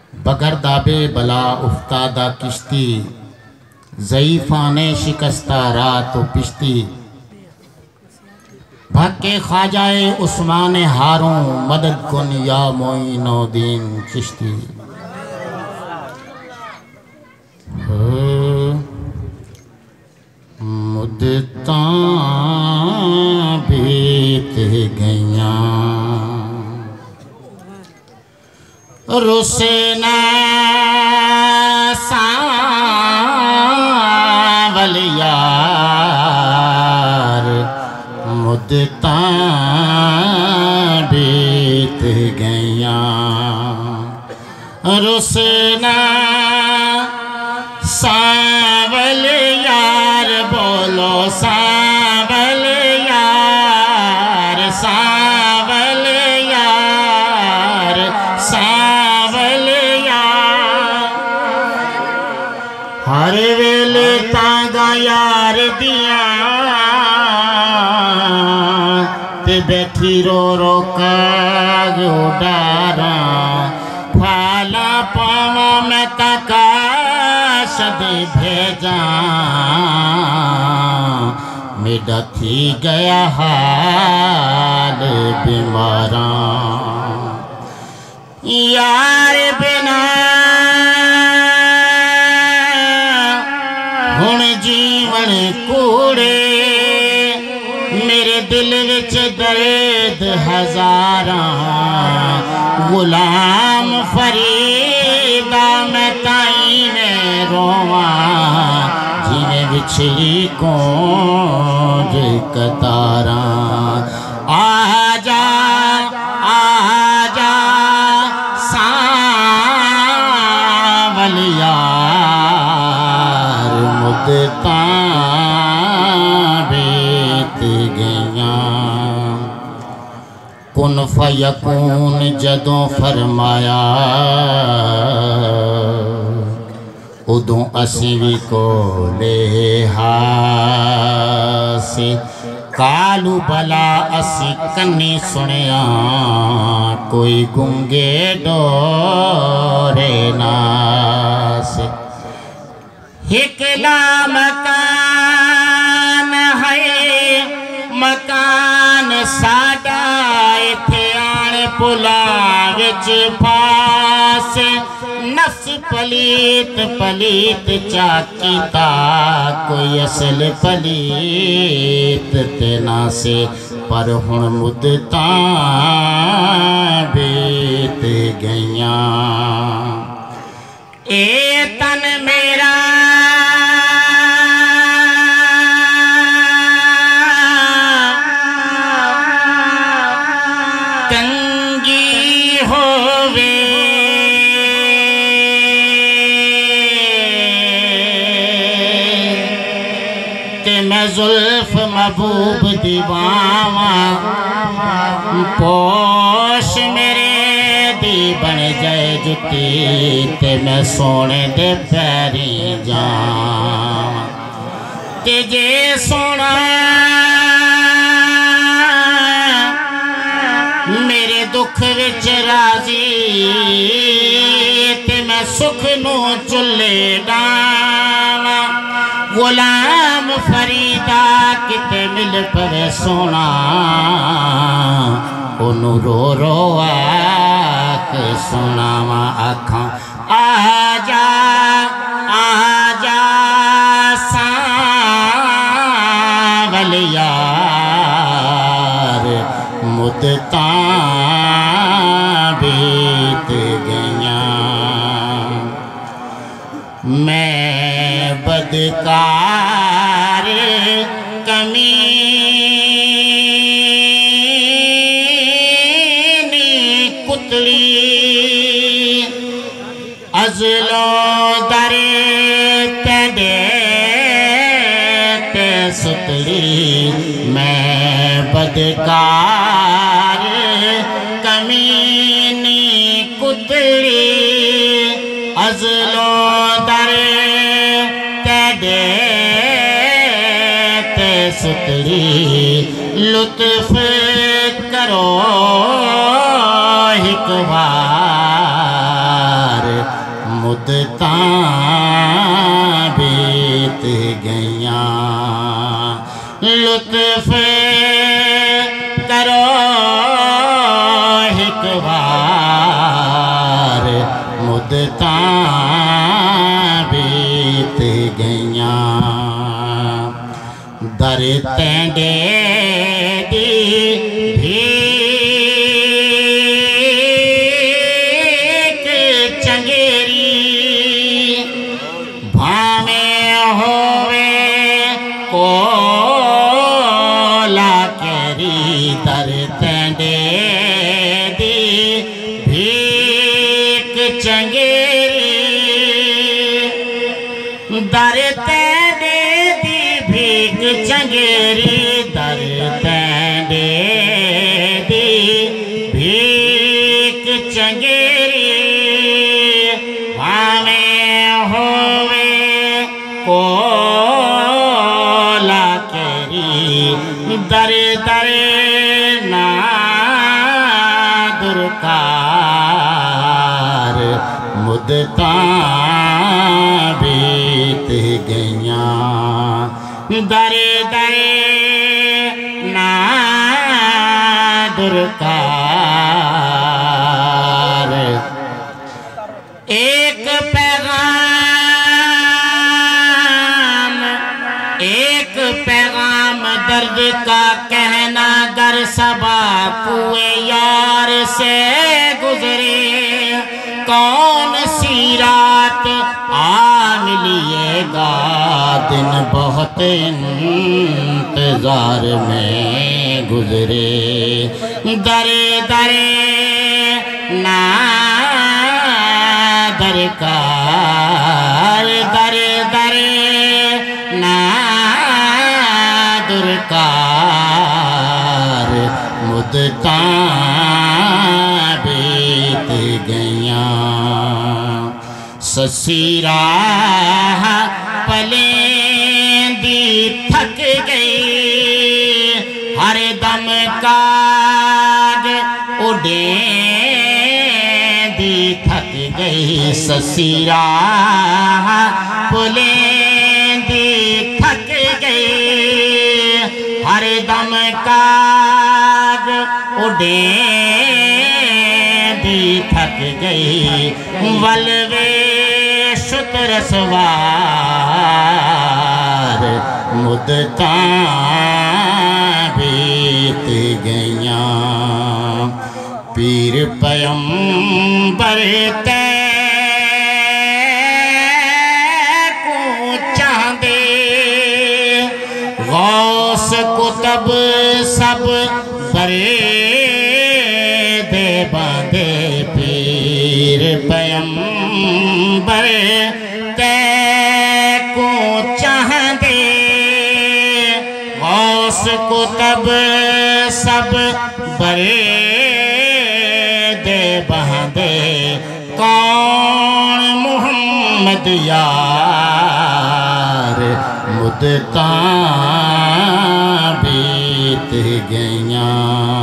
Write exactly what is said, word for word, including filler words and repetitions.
बगर दाबे बला उफ्तादा किश्ती, ज़ईफ़ाने शिकस्ता रात व पिश्ती। भक्के ख्वाजाए उस्मान हारों, मदद कुन या मोइनुद्दीन चिश्ती। मुद्दतां बीत गईयां, रुसे न सावल यार, मुद्दतां बीत गईयां, रुसे न सावल यार। बोलो सावल यार, सावल यार, सावल यार। हर वेले तांगा यार दिया ते बैठी रो रो कागो डारा। फाला पावा मैं तका दे भेजा, मेरा थी गया हाल बीमारा। यार बिना हुण जीवन कूड़े, मेरे दिल विच दर्द हजारा। गुलाम फरीदा मैं ताई में रोवा, जिने बिछड़ी कौज कतारा। आजा आजा सावल यार, मुद्दतां बीत गईयां। कुन फयकून जदों फरमाया, उदों असी भी कोले हासे। कालू बला असी कन्नी सुनिया, कोई गुंगे डोरे नासे। हिकला मकान है मकान साडा, इथे आण पुला विच फासे। नफ्स पलीत पलीत चाकीता, कोई असल पलीत ते ना से। पर हुण मुद्दतां बीत गईयां, ए तन मेरा जुल्फ महबूब दीवावा। पोश मेरे दी बन जाए जुती, ते मैं सोने दे पैरी जावां। ते जे सोना मेरे दुख विच राजी, ते मैं सुख नू चुल्ले डावां। गुलाम फरीदा किते मिल पवे सोना, ओनू रो रो आख सुनावा। आखां आजा आजा सावल यार, मुद्दतां बीत गईयां। मैं बदकार कमीनी कुतली, अजलो दरे तेरे ते सुतली। मैं बदकार कमीनी कुतली, अजलो दरे सुतरी। लुत्फ करो एक बार, मुद्दतां बीत गईयां। लुत्फ करो एक बार मुद्दतां बीत गईयां। दर तेंडे दी भीख चंगेरी भावें होवे कोला केरी। दर तेंडे दी भीख चंगेरी दर तेंडे दी भीख चंगेरी। दर तेंडे दी भीख चंगेरी भावें होवे कोला केरी। दर दर ना दुरकार मुद्दतां बीत गईयां। दर दर ना दुरकार। एक पैगाम एक पैगाम दर्द का कहना दर सबा कुए यार से गुजरे। कौन सी रात आ मिलिएगा दिन बहुत इंतजार में गुजरे। दरे दरे ना दरकार दरे दरे ना दुरकार मुद्दतां बीत गईयां। ससी राह पलेंदी थक गई हर दम काज उड़ेंदी थक गई। ससी राह पलेंदी थक गई हर दम काज उड़ेंदी थक गई। वलवे शुतर सवार मुद्दतां बीत गईयां। पीर पैगंबर तै को चाहदे गौस कुतब सब बरे दे बांधे। पीर पैगंबर तै को चाहदे गौस कुतब सब बरे दे बांधे। कौन मोहम्मद यार मुद्दतां बीत गईयां।